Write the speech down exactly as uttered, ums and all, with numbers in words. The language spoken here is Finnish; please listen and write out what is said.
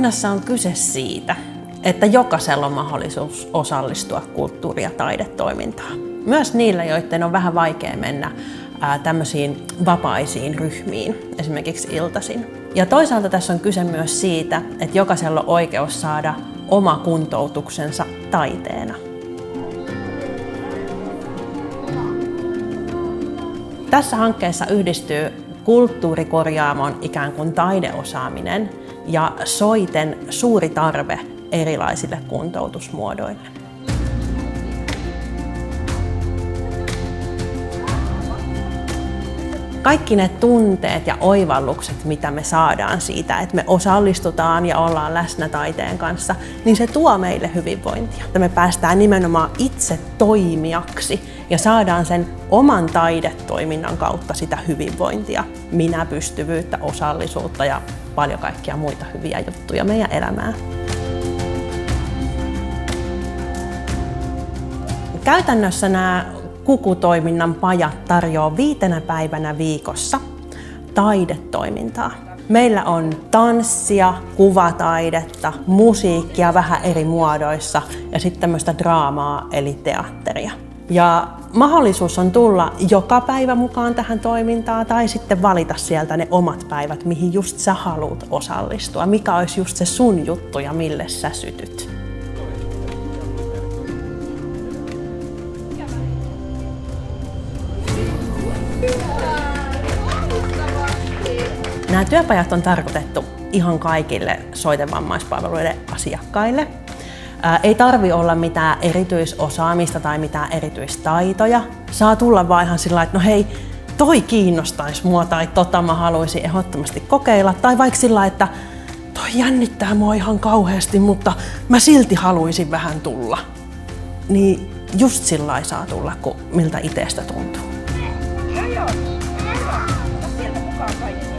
Käytännössä on kyse siitä, että jokaisella on mahdollisuus osallistua kulttuuri- ja taidetoimintaan. Myös niillä, joiden on vähän vaikea mennä ää, tämmöisiin vapaisiin ryhmiin, esimerkiksi iltaisin. Ja toisaalta tässä on kyse myös siitä, että jokaisella on oikeus saada oma kuntoutuksensa taiteena. Tässä hankkeessa yhdistyy kulttuurikorjaamon ikään kuin taideosaaminen ja soiten suuri tarve erilaisille kuntoutusmuodoille. Kaikki ne tunteet ja oivallukset, mitä me saadaan siitä, että me osallistutaan ja ollaan läsnä taiteen kanssa, niin se tuo meille hyvinvointia. Me päästään nimenomaan itse toimijaksi ja saadaan sen oman taidetoiminnan kautta sitä hyvinvointia, minäpystyvyyttä, osallisuutta ja paljon kaikkia muita hyviä juttuja meidän elämään. Käytännössä nämä Kuku-toiminnan pajat tarjoaa viitenä päivänä viikossa taidetoimintaa. Meillä on tanssia, kuvataidetta, musiikkia vähän eri muodoissa ja sitten tämmöistä draamaa eli teatteria. Ja mahdollisuus on tulla joka päivä mukaan tähän toimintaan tai sitten valita sieltä ne omat päivät, mihin just sä haluat osallistua, mikä olisi just se sun juttu ja mille sä sytyt. Nämä työpajat on tarkoitettu ihan kaikille soitevamaispalveluiden asiakkaille. Ää, ei tarvi olla mitään erityisosaamista tai mitään erityistaitoja. Saa tulla vaan ihan sillä lailla, että no hei, toi kiinnostaisi mua tai tota mä haluaisin ehdottomasti kokeilla. Tai vaikka sillä lailla, että toi jännittää mua ihan kauheasti, mutta mä silti haluaisin vähän tulla. Niin just sillä lailla saa tulla, kun miltä itsestä tuntuu. Joo, joo. Sieltä mukaan kaikki.